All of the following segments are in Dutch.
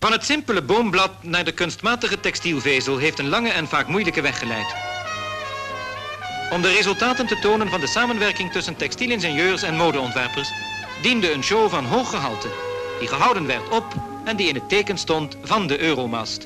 Van het simpele boomblad naar de kunstmatige textielvezel heeft een lange en vaak moeilijke weg geleid. Om de resultaten te tonen van de samenwerking tussen textielingenieurs en modeontwerpers diende een show van hoog gehalte, die gehouden werd op en die in het teken stond van de Euromast.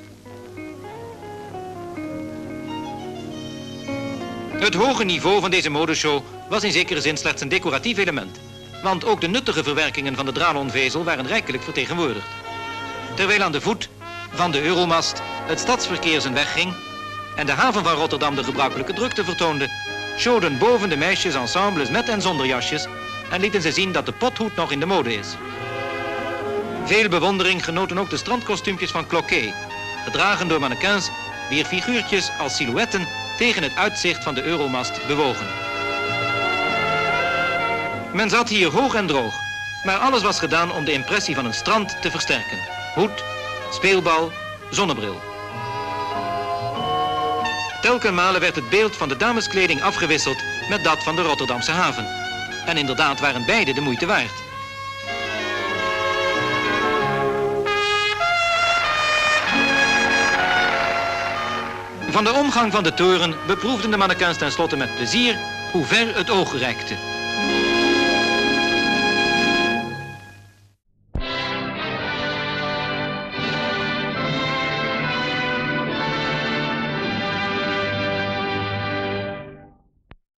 Het hoge niveau van deze modeshow was in zekere zin slechts een decoratief element, want ook de nuttige verwerkingen van de dralonvezel waren rijkelijk vertegenwoordigd. Terwijl aan de voet van de Euromast het stadsverkeer zijn weg ging en de haven van Rotterdam de gebruikelijke drukte vertoonde, showden boven de meisjes ensembles met en zonder jasjes en lieten ze zien dat de pothoed nog in de mode is. Veel bewondering genoten ook de strandkostuumpjes van Cloquet, gedragen door mannequins wier figuurtjes als silhouetten tegen het uitzicht van de Euromast bewogen. Men zat hier hoog en droog, maar alles was gedaan om de impressie van een strand te versterken. Hoed, speelbal, zonnebril. Telkenmale werd het beeld van de dameskleding afgewisseld met dat van de Rotterdamse haven. En inderdaad waren beide de moeite waard. Van de omgang van de toren beproefden de mannequins tenslotte met plezier hoe ver het oog reikte.